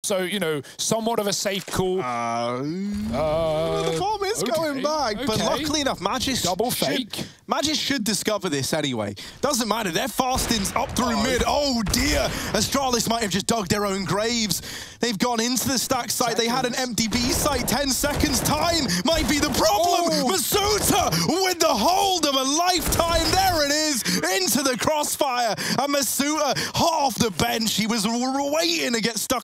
So, you know, somewhat of a safe call. The bomb is going back, but luckily enough, Magis should discover this anyway. Doesn't matter, their fasting's up through mid. Oh dear, Astralis might have just dug their own graves. They've gone into the stack site. They had an empty B site. 10 seconds time might be the problem. Misutaaa with the hold of a lifetime. There it is, into the crossfire. And Misutaaa hot off the bench. He was waiting to get stuck